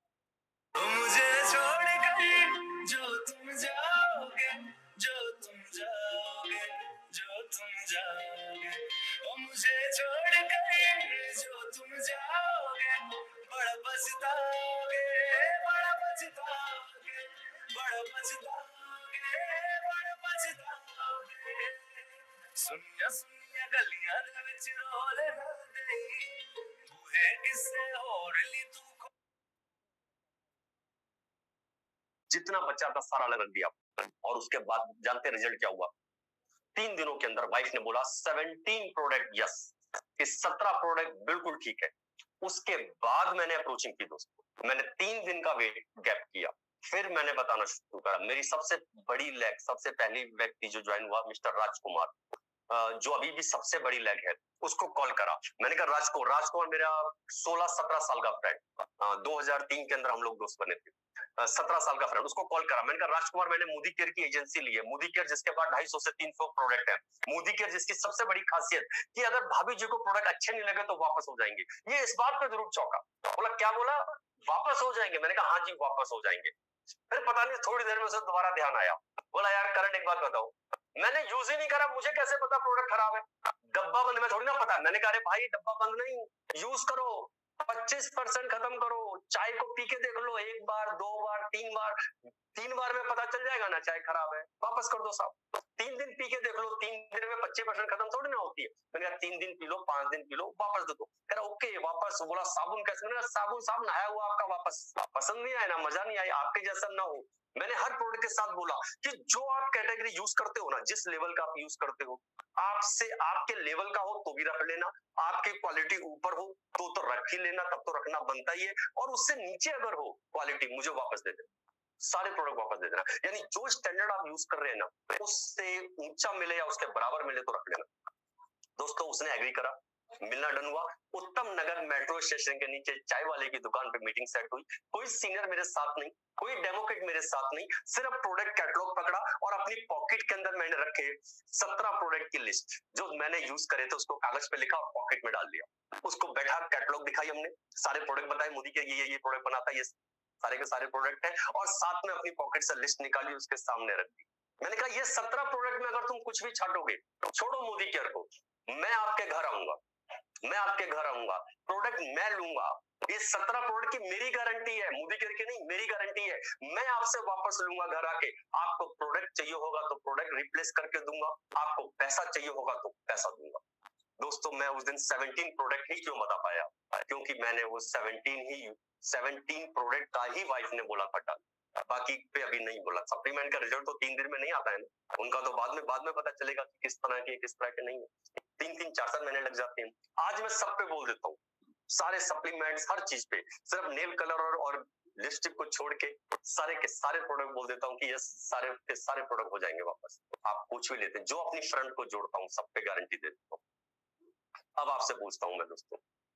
मुझे छोड़कर जो तुम जाओगे, जो तुम जाओगे, जो तुम जाओगे, ओ मुझे छोड़कर जो तुम जाओगे, बड़ा पछताओगे, बड़ा पछताओगे, बड़ा पछताओगे, बड़ा पछताओगे। सुनिया सुनिया गलियां दे विच रोले ना देई, बूहे किसे होर ली तू। जितना बचा था सारा रख दिया, और उसके बाद जानते रिजल्ट क्या हुआ? 3 दिनों के अंदर वाइफ ने बोला 17 प्रोडक्ट यस, 17 प्रोडक्ट बिल्कुल ठीक है। उसके बाद मैंने अप्रोचिंग की दोस्तों, मैंने 3 दिन का वेट गैप किया, फिर मैंने बताना शुरू करा। मेरी सबसे बड़ी लैग, सबसे पहली व्यक्ति जो ज्वाइन हुआ मिस्टर राजकुमार, जो अभी भी सबसे बड़ी लैग है, उसको कॉल करा। मैंने कहा राजकुमार मेरा 16-17 साल का फ्रेंड, 2003 के अंदर हम लोग दोस्त बने थे, 17 साल का फ्रेंड, उसको कॉल करा। मैंने कहा राजकुमार मैंने मोदी केयर की एजेंसी ली है, मोदी केयर जिसके पास 250 से 300 प्रोडक्ट है, मोदी केयर जिसकी सबसे बड़ी खासियत कि अगर भाभी जी को प्रोडक्ट अच्छे नहीं लगे तो वापस हो जाएंगे। ये इस बात पे जरूर चौंका, बोला क्या बोला, वापस हो जाएंगे? मैंने कहा हाँ जी वापस हो जाएंगे। फिर पता नहीं थोड़ी देर में उसे दोबारा ध्यान आया, बोला यार करण एक बात बताओ, मैंने यूज ही नहीं करा, मुझे कैसे पता प्रोडक्ट खराब है? डब्बा बंद में थोड़ी ना पता। मैंने कहा अरे भाई डब्बा बंद नहीं, यूज करो, 25% खत्म करो, चाय को पी के देख लो, 1 बार 2 बार 3 बार, 3 बार में पता चल जाएगा ना चाय खराब है, वापस कर दो साहब। 3 दिन पी के देख लो, 3 दिन में 25% खत्म थोड़ी ना होती है। मैंने कहा 3 दिन पी लो, 5 दिन पी लो, वापस दे दो। कह रहा ओके वापस। बोला साबुन कैसे? मैंने कहा साबुन साहब नहाया हुआ आपका वापस, पसंद नहीं आया ना, मजा नहीं आई, आपके जैसा ना हो। मैंने हर प्रोडक्ट के साथ बोला कि जो आप कैटेगरी यूज करते हो ना, जिस लेवल का आप यूज करते हो, आपसे आपके लेवल का हो तो भी रख लेना, आपकी क्वालिटी ऊपर हो तो रख ही लेना, तब तो रखना बनता ही है, और उससे नीचे अगर हो क्वालिटी, मुझे वापस दे देना, सारे प्रोडक्ट वापस दे देना। यानी जो स्टैंडर्ड आप यूज कर रहे हैं ना, उससे ऊंचा मिले या उसके बराबर मिले तो रख लेना। दोस्तों उसने एग्री करा, मिलना डन हुआ। उत्तम नगर मेट्रो स्टेशन के नीचे चाय वाले की दुकान पे मीटिंग सेट हुई। कोई सीनियर मेरे साथ नहीं, कोई डेमो किट मेरे साथ नहीं, सिर्फ प्रोडक्ट कैटलॉग पकड़ा और अपनी पॉकेट के अंदर मैंने रखे 17 प्रोडक्ट की लिस्ट जो मैंने यूज करे थे, उसको कागज पे लिखा और पॉकेट में डाल दिया। उसको बैठा कैटलॉग दिखाई हमने, सारे प्रोडक्ट बताए, मोदी के ये प्रोडक्ट बनाता है, ये सारे के सारे प्रोडक्ट है, और साथ में अपनी पॉकेट से लिस्ट निकाली, उसके सामने रख दी। मैंने कहा ये 17 प्रोडक्ट में अगर तुम कुछ भी छाटोगे, छोड़ो मोदी केयर को, मैं आपके घर आऊंगा, मैं आपके घर आऊंगा, प्रोडक्ट मैं लूंगा। ये 17 प्रोडक्ट की मेरी गारंटी है, मोदी केयर की नहीं, मेरी गारंटी है। मैं आपसे वापस लूंगा घर आके, आपको प्रोडक्ट चाहिए होगा तो प्रोडक्ट रिप्लेस करके दूंगा, आपको पैसा चाहिए होगा तो पैसा दूंगा। दोस्तों मैं उस दिन 17 प्रोडक्ट ही क्यों बता पाया? क्योंकि मैंने वो 17 प्रोडक्ट का ही वाइफ ने बोला था डाल, बाकी पे अभी नहीं बोला। सप्लीमेंट का रिजल्ट तो 3 दिन में नहीं आता है ना, उनका तो बाद में पता चलेगा कि किस तरह के किस तरह के नहीं है। 3-3 4-4 महीने लग जाते हैं। आज मैं सब पे बोल देता हूँ, सारे सप्लीमेंट्स हर चीज पे, सिर्फ नेल कलर और लिपस्टिक को छोड़ के सारे के सारे प्रोडक्ट बोल देता हूँ कि ये सारे के सारे प्रोडक्ट हो जाएंगे वापस। आप पूछ भी लेते हैं, जो अपनी फ्रंट को जोड़ता हूँ सब पे गारंटी दे देता हूँ। अब आपसे पूछता हूँ मैं दोस्तों,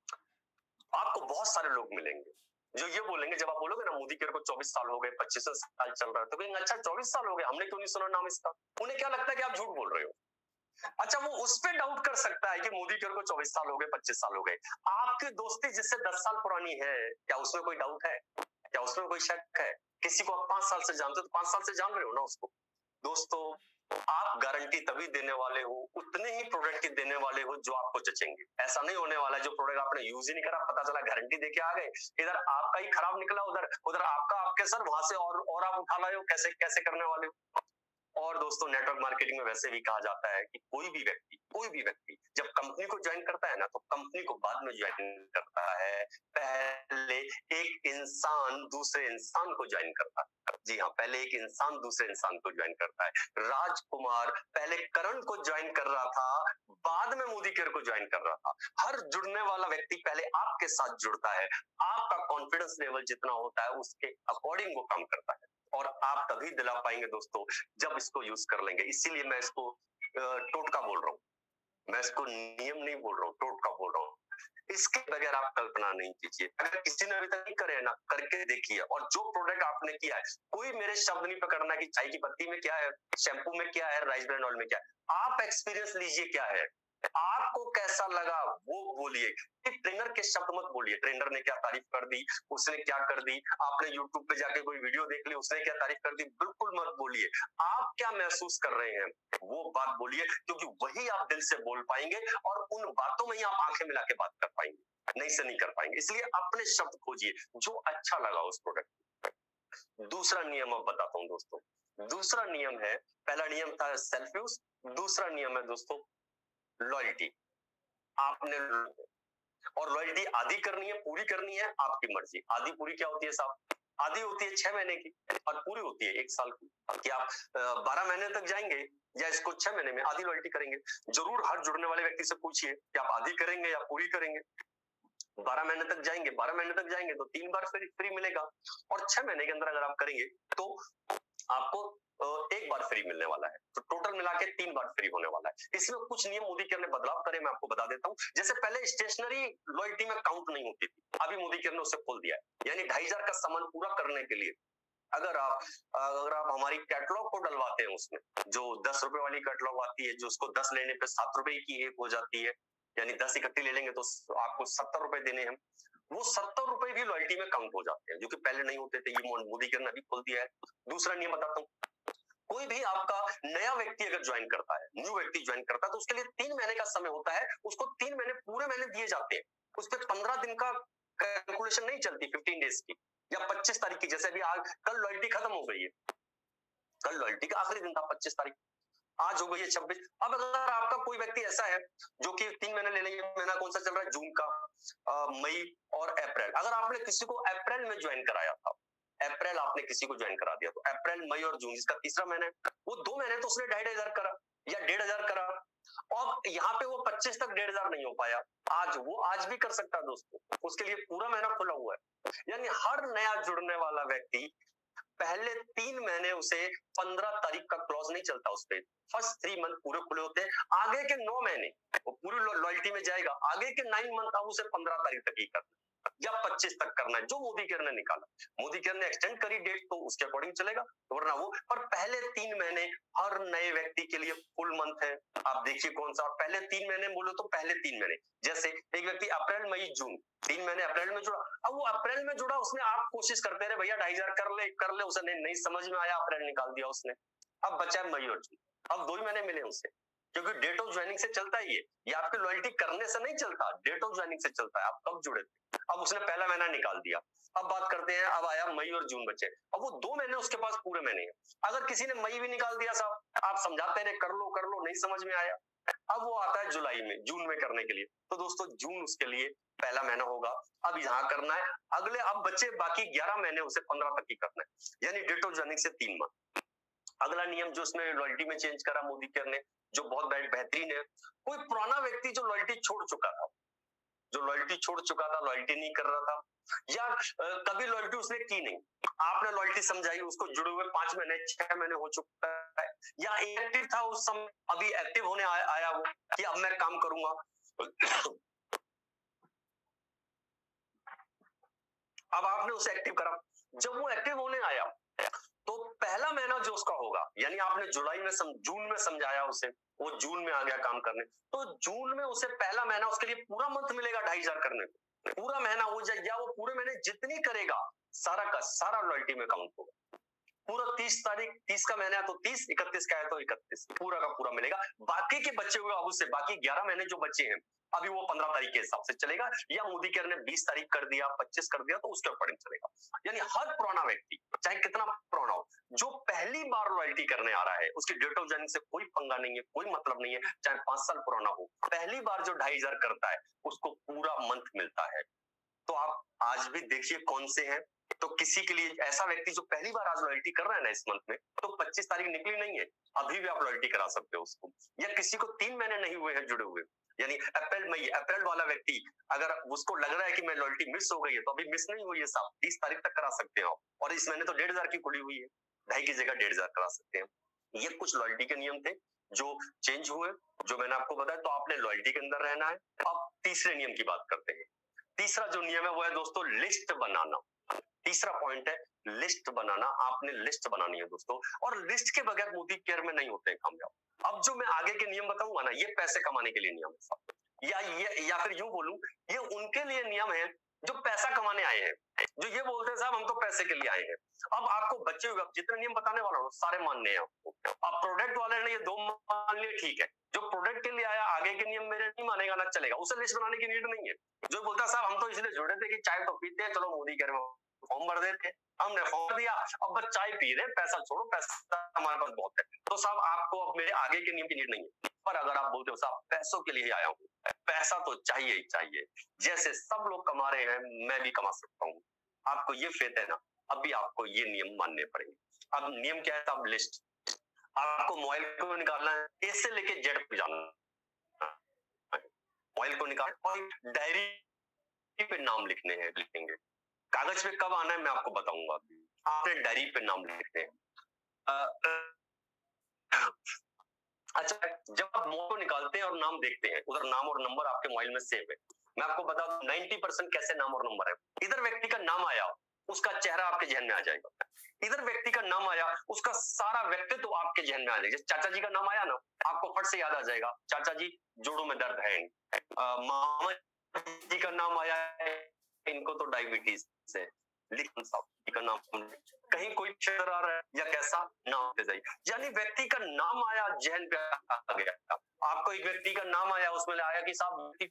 आपको बहुत सारे लोग मिलेंगे जो ये बोलेंगे, जब आप बोलोगे ना मोदी केयर को 24 साल हो गए, 25 साल चल रहा है, तो कहेंगे अच्छा 24 साल हो गए, हमने क्यों नहीं सुना नाम इसका? उन्हें क्या लगता है कि आप झूठ बोल रहे हो। अच्छा वो उस पे डाउट कर सकता है कि मोदी केयर को 24 साल हो गए, 25 साल हो गए। आपकी दोस्ती जिससे 10 साल पुरानी है, क्या उसमें कोई डाउट है? क्या उसमें कोई शक है? किसी को आप 5 साल से जानते हो तो 5 साल से जान रहे हो ना उसको। दोस्तों आप गारंटी तभी देने वाले हो, उतने ही प्रोडक्ट की देने वाले हो जो आपको जचेंगे। ऐसा नहीं होने वाला जो प्रोडक्ट आपने यूज ही नहीं करा, पता चला गारंटी देके आ गए, इधर आपका ही खराब निकला, उधर आपका आपके सर, वहां से और आप उठा लाए हो। कैसे कैसे करने वाले हो? और दोस्तों नेटवर्क मार्केटिंग में वैसे भी कहा जाता है कि कोई भी व्यक्ति जब कंपनी को ज्वाइन करता है ना, तो कंपनी को बाद में ज्वाइन करता है, पहले एक इंसान दूसरे इंसान को ज्वाइन करता है। जी हाँ, पहले एक इंसान दूसरे इंसान को ज्वाइन करता है। राजकुमार पहले करण को ज्वाइन कर रहा था, बाद में मोदी केयर को ज्वाइन कर रहा था। हर जुड़ने वाला व्यक्ति पहले आपके साथ जुड़ता है, आपका कॉन्फिडेंस लेवल जितना होता है उसके अकॉर्डिंग वो काम करता है, और आप तभी दिला पाएंगे दोस्तों जब इसको यूज कर लेंगे। इसीलिए मैं इसको टोटका बोल रहा हूँ, मैं इसको नियम नहीं बोल रहा हूँ, टोटका बोल रहा हूँ। इसके बगैर आप कल्पना नहीं कीजिए। अगर किसी ने अभी तक नहीं करे ना, करके देखिए। और जो प्रोडक्ट आपने किया है, कोई मेरे शब्द नहीं पकड़ना कि चाय की पत्ती में क्या है, शैम्पू में क्या है, राइस ब्रांड ऑयल में क्या है। आप एक्सपीरियंस लीजिए क्या है, आपको कैसा लगा वो बोलिए। ट्रेनर के शब्द मत बोलिए, ट्रेनर ने क्या तारीफ कर दी, उसने क्या कर दी, आपने यूट्यूब पे जाके कोई वीडियो देख ली, उसने क्या तारीफ कर दी, बिल्कुल मत बोलिए। आप क्या महसूस कर रहे हैं वो बात बोलिए, क्योंकि वही आप दिल से बोल पाएंगे और उन बातों में ही आप आंखें मिला के बात कर पाएंगे, नहीं से नहीं कर पाएंगे। इसलिए अपने शब्द खोजिए जो अच्छा लगा उस प्रोडक्ट। दूसरा नियम अब बताता हूँ दोस्तों। दूसरा नियम है, पहला नियम था सेल्फ यूज, दूसरा नियम है दोस्तों लॉयल्टी। आपने और लॉयल्टी आधी करनी है, पूरी करनी है, आपकी मर्जी। आधी पूरी क्या होती है साहब? आधी होती है 6 महीने की और पूरी होती है 1 साल की। कि आप 12 महीने तक जाएंगे या इसको 6 महीने में आधी लॉयल्टी करेंगे। जरूर हर जुड़ने वाले व्यक्ति से पूछिए कि आप आधी करेंगे या पूरी करेंगे। 12 महीने तक जाएंगे, 12 महीने तक जाएंगे तो 3 बार फ्री मिलेगा, और 6 महीने के अंदर अगर आप करेंगे तो आपको 1 बार फ्री मिलने वाला है। तो टोटल मिला के 3 बार फ्री होने वाला है। इसमें कुछ नियम मोदी केयर ने बदलाव करे, मैं आपको बता देता हूँ। जैसे पहले स्टेशनरी लॉयल्टी में काउंट नहीं होती थी, अभी मोदी केयर ने उसे खोल दिया है। यानी 2500 का सामान पूरा करने के लिए अगर आप हमारी कैटलॉग को डलवाते हैं, उसमें जो 10 रुपए वाली कैटलॉग आती है, जो उसको 10 लेने पे 7 रुपए की एक हो जाती है, यानी 10 इकट्ठी ले लेंगे तो आपको 70 रुपए देने हैं, वो 70 रुपए भी लॉयल्टी में काउंट हो जाते हैं, जो कि पहले नहीं होते थे। ये मोदी केयर ने अभी खोल दिया है। दूसरा नियम बताता हूँ, कोई भी आपका नया व्यक्ति अगर ज्वाइन करता है, न्यू व्यक्ति ज्वाइन करता है, तो उसके लिए 3 महीने का समय होता है, उसको 3 महीने पूरे महीने दिए जाते हैं। उस पर 15 दिन का कैलकुलेशन नहीं चलती, 15 डेज की या 25 तारीख की, जैसे अभी आज कल लॉयल्टी खत्म हो गई है, कल लॉयल्टी का आखिरी दिन था 25 तारीख, आज हो गई है 26। अब अगर आपका कोई व्यक्ति ऐसा है जो कि 3 महीने ले लेंगे, महीना कौन सा चल रहा है, जून का, मई और अप्रैल, अगर आपने किसी को अप्रैल में ज्वाइन कराया था, अप्रैल आपने किसी को ज्वाइन करा दिया, तो अप्रैल, मई और जून इसका तीसरा महीना है, वो 2 महीने तो उसने 2500 करा या 1500 करा, और यहाँ पे वो 25 तक 1500 नहीं हो पाया, वो आज भी कर सकता है दोस्तों, उसके लिए पूरा महीना खुला हुआ है। यानी हर नया जुड़ने वाला व्यक्ति पहले 3 महीने उसे 15 तारीख का क्लॉज नहीं चलता, उस पे फर्स्ट 3 मंथ पूरे खुले होते हैं, आगे के 9 महीने वो पूरी लॉयल्टी में जाएगा, आगे के 9 मंथ अब उसे 15 तारीख तक ही करना या 25 तक करना है, जो मोदी केयर ने निकाला। मोदी केयर ने एक्सटेंड करी डेट तो उसके अकॉर्डिंग चलेगा, वरना वो, पर पहले 3 महीने हर नए व्यक्ति के लिए फुल मंथ है। आप देखिए कौन सा पहले 3 महीने बोलो, तो पहले 3 महीने, जैसे एक व्यक्ति अप्रैल, मई, जून 3 महीने अप्रैल में जुड़ा, अब वो अप्रैल में जुड़ा, उसने आप कोशिश करते रहे भैया 2500 कर ले, उसे नहीं समझ में आया, अप्रैल निकाल दिया उसने, अब बचा मई और जून, अब 2 ही महीने मिले उसे, क्योंकि डेट ऑफ ज्वाइनिंग से चलता है ये आपकी लॉयल्टी करने से नहीं चलता, डेट ऑफ ज्वाइनिंग से चलता है, आप कब जुड़े थे। अब उसने पहला महीना निकाल दिया, अब बात करते हैं, अब आया मई और जून बचे, अब वो 2 महीने उसके पास पूरे महीने हैं। अगर किसी ने मई भी निकाल दिया साहब, आप समझाते रहे कर लो नहीं समझ में आया, अब वो आता है जुलाई में, जून में करने के लिए, तो दोस्तों जून उसके लिए पहला महीना होगा, अब यहाँ करना है, अगले अब बच्चे बाकी 11 महीने उसे 15 तक ही करना है, यानी डेट ऑफ ज्वाइनिंग से 3 मंथ। अगला नियम जो इसमें लॉयल्टी में चेंज करा मोदी केयर ने, जो बहुत बेहतरीन है, कोई पुराना व्यक्ति जो लॉयल्टी छोड़ चुका था, लॉयल्टी नहीं कर रहा था, या कभी लॉयल्टी उसने की नहीं, आपने लॉयल्टी समझाई, उसको जुड़े हुए 5 महीने 6 महीने हो चुका है, या इनएक्टिव था उस समय, अभी एक्टिव होने आया वो कि अब मैं काम करूंगा, अब आपने उसे एक्टिव करा, जब वो एक्टिव होने आया तो पहला महीना जो उसका होगा, यानी आपने जून में समझाया उसे, वो जून में आ गया काम करने, तो जून में उसे पहला महीना उसके लिए पूरा मंथ मिलेगा 2500 करने को, पूरा महीना हो जाए, या वो पूरे महीने जितनी करेगा सारा का सारा लॉयल्टी में काउंट होगा। पूरा 30 का महीना है तो 30, 31 का है तो 31, पूरा का पूरा मिलेगा। बाकी के बच्चे हुए अब उससे बाकी 11 महीने जो बचे हैं, अभी वो 15 तारीख के हिसाब से चलेगा, या मोदी केयर ने 20 तारीख कर दिया, 25 कर दिया, तो उसके अकॉर्डिंग चलेगा। यानी हर पुराना व्यक्ति, चाहे कितना पुराना हो, जो पहली बार लॉयल्टी करने आ रहा है, उसकी डेट ऑफ ज्वाइनिंग से कोई पंगा नहीं है, कोई मतलब नहीं है, चाहे 5 साल पुराना हो, पहली बार जो 2500 करता है उसको पूरा मंथ मिलता है। तो आप आज भी देखिए कौन से हैं, तो किसी के लिए ऐसा व्यक्ति जो पहली बार आज लॉयल्टी कर रहा है ना इस मंथ में, तो 25 तारीख निकली नहीं है, अभी भी आप लॉयल्टी करा सकते हो उसको, या किसी को 3 महीने नहीं हुए हैं जुड़े हुए, यानी अप्रैल वाला व्यक्ति अगर उसको लग रहा है कि मैं लॉयल्टी मिस हो गई है, तो अभी मिस नहीं हुई है साहब, 30 तारीख तक करा सकते हो, और इस महीने तो 1500 की खुली हुई है, 2.5 की जगह 1500 करा सकते हैं। ये कुछ लॉयल्टी के नियम थे जो चेंज हुए, जो मैंने आपको बताया, तो आपने लॉयल्टी के अंदर रहना है। अब तीसरे नियम की बात करते हैं। तीसरा जो नियम है वो है दोस्तों लिस्ट बनाना। तीसरा पॉइंट है लिस्ट बनाना, आपने लिस्ट बनानी है दोस्तों, और लिस्ट के बगैर मोदी केयर में नहीं होते कामयाब। अब जो मैं आगे के नियम बताऊंगा ना, ये पैसे कमाने के लिए नियम है, या फिर यूं बोलूं, ये उनके लिए नियम है जो पैसा कमाने आए हैं, जो ये बोलते हैं साहब हम तो पैसे के लिए आए हैं। अब आपको बच्चे हुए, जितने नियम बताने वाला हूं सारे मानने हैं आपको। अब प्रोडक्ट वाले ने ये 2 मान लिए, ठीक है, जो प्रोडक्ट के लिए आया आगे के नियम मेरे नहीं मानेगा ना चलेगा, उसे लिस्ट बनाने की नीड नहीं है। जो बोलता साहब हम तो इसलिए जुड़े थे कि चाय तो पीते हैं, चलो मोदी केयर में फॉर्म भर देते, हमने फॉर्म दिया, अब बस चाय पी रहे, पैसा छोड़ो, पैसा हमारे पास बहुत है, तो साहब आपको अब मेरे आगे के नियम की नीड नहीं है। पर अगर आप बोलते हो साहब पैसों के लिए ही आया हूँ, पैसा तो चाहिए ही चाहिए, जैसे सब लोग कमा रहे हैं मैं भी कमा सकता हूँ, आपको ये फेथ है ना, अभी आपको ये नियम मानने पड़ेंगे। अब नियम क्या है साहब, लिस्ट। आपको मोबाइल को निकालना है, ए से लेके जेड पे जाना, मोबाइल को निकाल, डायरी पे नाम लिखेंगे। कागज पे कब आना है मैं आपको बताऊंगा। आपने डायरी पे नाम लिखने हैं। अच्छा, जब आप मोटो निकालते हैं और नाम देखते हैं, उधर नाम और नंबर आपके मोबाइल में सेव है। मैं आपको बता दूं 90% कैसे नाम और नंबर है। इधर व्यक्ति का नाम आया, उसका चेहरा आपके जहन में आ जाएगा। इधर व्यक्ति का नाम आया, उसका सारा व्यक्तित्व तो आपके जहन में आ जाएगा। चाचा जी का नाम आया ना, आपको फट से याद आ जाएगा, चाचा जी जोड़ों में दर्द है। मामा जी का नाम आया, इनको तो डायबिटीज है। लेकिन साहब का नाम कहीं कोई अक्षर आ रहा है या कैसा नाम दे जाइए, यानी व्यक्ति का नाम आया जहन पे आ गया। आपको एक व्यक्ति का नाम आया, उसमें आया कि साहब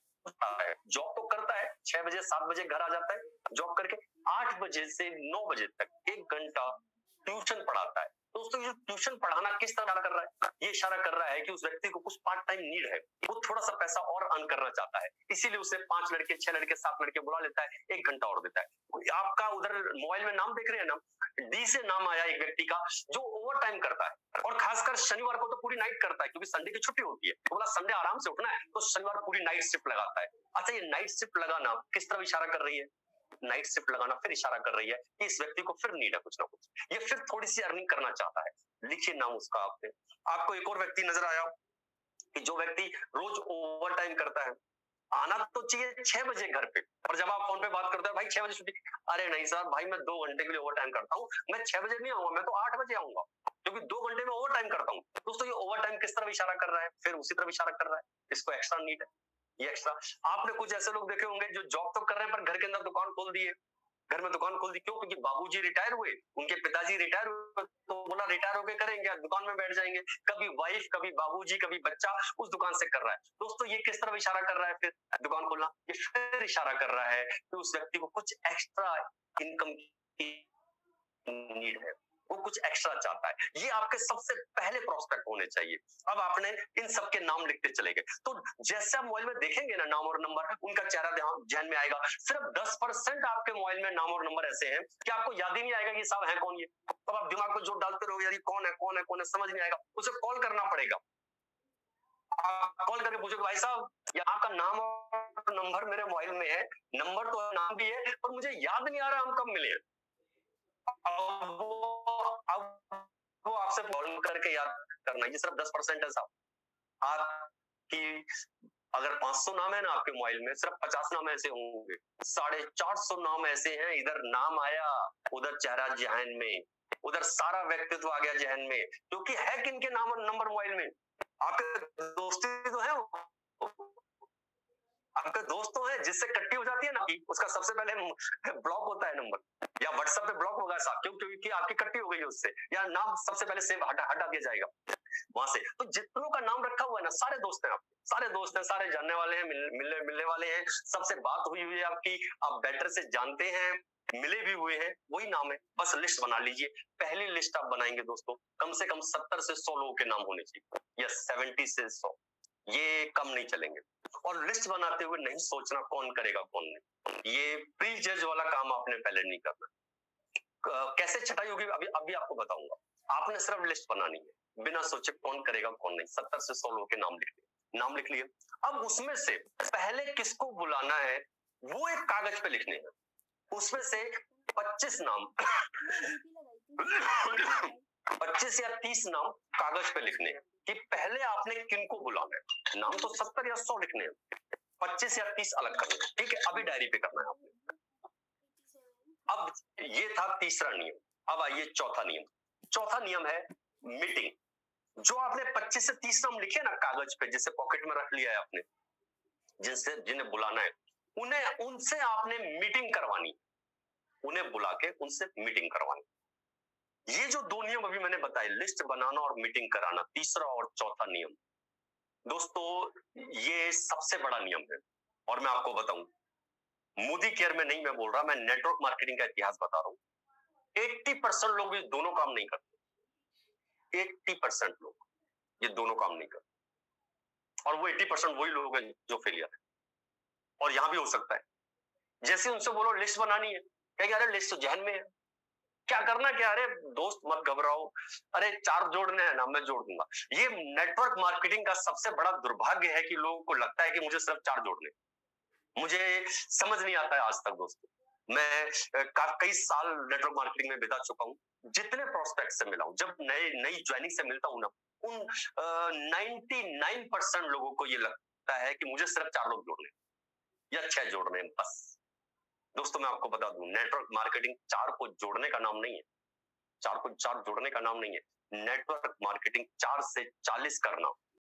जॉब तो करता है, 6 बजे 7 बजे घर आ जाता है, जॉब करके 8 बजे से 9 बजे तक 1 घंटा ट्यूशन पढ़ाता है। दोस्तों ये ट्यूशन पढ़ाना किस तरह कर रहा है? ये इशारा कर रहा है कि उस व्यक्ति को कुछ पार्ट टाइम नीड है, वो थोड़ा सा पैसा और अर्न करना चाहता है, इसीलिए उसे 5 लड़के 6 लड़के 7 लड़के बुला लेता है, 1 घंटा और देता है। आपका उधर मोबाइल में नाम देख रहे हैं ना, डी से नाम आया एक व्यक्ति का जो ओवर टाइम करता है, और खासकर शनिवार को तो पूरी नाइट करता है, क्योंकि संडे की छुट्टी होती है। तो बोला संडे आराम से उठना है, तो शनिवार पूरी नाइट शिफ्ट लगाता है। अच्छा, ये नाइट शिफ्ट लगाना किस तरह इशारा कर रही है? नाइट शिफ्ट लगाना फिर इशारा कर रही है कि इस व्यक्ति को फिर नीड है कुछ ना कुछ, ये फिर थोड़ी सी अर्निंग करना चाहता है। लिखिए नाम उसका आपने। आपको एक और व्यक्ति नजर आया कि जो व्यक्ति रोज ओवर टाइम करता है, आना तो चाहिए 6 बजे घर पे, और जब आप फोन पे बात करते हैं भाई 6 बजे छुट्टी, अरे नहीं सर भाई मैं 2 घंटे के लिए ओवर टाइम करता हूँ, मैं 6 बजे नहीं आऊंगा, मैं तो 8 बजे आऊंगा, क्योंकि 2 घंटे में ओवर टाइम करता हूँ। दोस्तों ये ओवर टाइम किस तरह इशारा कर रहा है? फिर उसी तरह इशारा कर रहा है, इसको एक्स्ट्रा नीड है, ये एक्स्ट्रा। आपने कुछ ऐसे लोग देखे होंगे जो जॉब तो कर रहे हैं पर घर के अंदर दुकान खोल दिए, घर में दुकान खोल दी। क्यों? क्योंकि बाबूजी रिटायर हुए, उनके पिताजी रिटायर हुए, तो बोला रिटायर होके करेंगे, दुकान में बैठ जाएंगे। कभी वाइफ, कभी बाबूजी, कभी बच्चा उस दुकान से कर रहा है। दोस्तों ये किस तरह इशारा कर रहा है? फिर दुकान खोलना, ये फिर इशारा कर रहा है कि उस व्यक्ति को कुछ एक्स्ट्रा इनकम की नीड है, वो कुछ एक्स्ट्रा चाहता है। ये आपके सबसे पहले प्रोस्पेक्ट होने चाहिए। अब आपने इन सब के नाम लिखते चले गए, तो जैसे आप मोबाइल में देखेंगे ना नाम और नंबर, उनका चेहरा ध्यान में आएगा। सिर्फ 10% आपके मोबाइल में नाम और नंबर ऐसे हैं कि आपको याद ही नहीं आएगा कि साहब है कौन ये। तब आप दिमाग में जोर डालते रहोगे, यार कौन है कौन है कौन है, समझ नहीं आएगा, उसे कॉल करना पड़ेगा। आप कॉल करके पूछोगे भाई साहब ये आपका नाम और नंबर मेरे मोबाइल में है, नंबर तो नाम भी है, पर मुझे याद नहीं आ रहा हम कब मिले। अब वो आपसे फॉलो करके याद करना, ये सिर्फ 10% है साहब। आपकी अगर 500 नाम है ना आपके मोबाइल में, सिर्फ 50 नाम ऐसे होंगे, 450 नाम ऐसे हैं, इधर नाम आया, उधर चेहरा जहन में, उधर सारा व्यक्तित्व आ गया जहन में, क्योंकि है किनके नाम और नंबर मोबाइल में? आपके दोस्ती तो है, आपके दोस्तों है जिससे कट्टी हो जाती है ना, उसका सबसे पहले ब्लॉक होता है नंबर, या व्हाट्सएप पे ब्लॉक होगा साहब, क्योंकि आपकी कट्टी हो गई उससे, या नाम सबसे पहले सेव हटा दिया जाएगा वहां से। तो जितनों का नाम रखा हुआ है ना, सारे दोस्त हैं आपके, सारे दोस्त हैं, सारे जानने वाले हैं, मिलने वाले हैं, सबसे बात हुई हुई है आपकी, आप बेटर से जानते हैं, मिले भी हुए हैं, वही नाम है। बस लिस्ट बना लीजिए। पहली लिस्ट आप बनाएंगे दोस्तों, कम से कम 70 से 100 लोगों के नाम होने चाहिए, या 70 से 100, ये कम नहीं चलेंगे। और लिस्ट बनाते हुए नहीं सोचना कौन करेगा कौन नहीं, ये प्री जज वाला काम आपने पहले नहीं करना। कैसे छटाई होगी अभी आपको बताऊंगा। आपने सिर्फ लिस्ट बनानी है, बिना सोचे कौन करेगा कौन नहीं। 70 से 100 लोगों के नाम लिख लिए। अब उसमें से पहले किसको बुलाना है वो एक कागज पे लिखने हैं। उसमें से 25 नाम 25 या 30 नाम कागज पे लिखने हैं कि पहले आपने किनको बुलाना है। नाम तो 70 या 100 लिखने हैं, 25 या 30 अलग करने हैं, ठीक है। अभी डायरी पे करना है आपने। अब ये था तीसरा नियम। अब आइए चौथा नियम। चौथा नियम है मीटिंग। जो आपने 25 से 30 नाम लिखे ना कागज पे, जिसे पॉकेट में रख लिया है आपने, जिन्हें बुलाना है, उनसे आपने मीटिंग करवानी, उन्हें बुला के उनसे मीटिंग करवानी। ये जो 2 नियम अभी मैंने बताए, लिस्ट बनाना और मीटिंग कराना, तीसरा और चौथा नियम, दोस्तों ये सबसे बड़ा नियम है। और मैं आपको बताऊं, मोदी केयर में नहीं मैं बोल रहा, मैं नेटवर्क मार्केटिंग का इतिहास बता रहा हूं। 80% लोग ये दोनों काम नहीं करते। 80% लोग ये दोनों काम नहीं करते, और वो 80% वही लोग हैं जो फेलियर है। और यहां भी हो सकता है, जैसे उनसे बोलो लिस्ट बनानी है, क्या अरे लिस्ट तो जहन में है, क्या करना क्या, अरे दोस्त मत घबराओ, अरे 4 जोड़ने हैं ना, मैं जोड़ दूंगा। ये नेटवर्क मार्केटिंग का सबसे बड़ा दुर्भाग्य है कि लोगों को लगता है कि मुझे सिर्फ 4 जोड़ने, मुझे समझ नहीं आता है आज तक दोस्तों। मैं कई साल नेटवर्क मार्केटिंग में बिता चुका हूँ, जितने प्रोस्पेक्ट से मिला हूँ, जब नई ज्वाइनिंग से मिलता हूँ ना, उन 99% लोगों को ये लगता है कि मुझे सिर्फ 4 लोग जोड़ने या 6 जोड़ने हैं बस। दोस्तों मैं आपको बता दूं, नेटवर्क मार्केटिंग 4 को जोड़ने का नाम नहीं है, 4 को 4 जोड़ने का नाम नहीं है। नेटवर्क मार्केटिंग 4 से 40 करना